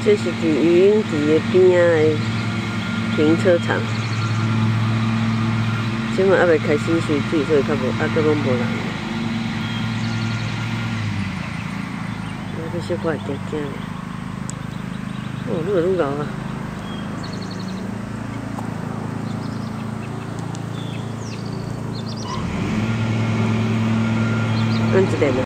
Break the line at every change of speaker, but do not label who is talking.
这是伫渔翁池的边仔的停车场，即马还未开始收水，所以较无，搁拢无人。我这小可会惊惊的，哦，愈来愈高啊！咱一个呢？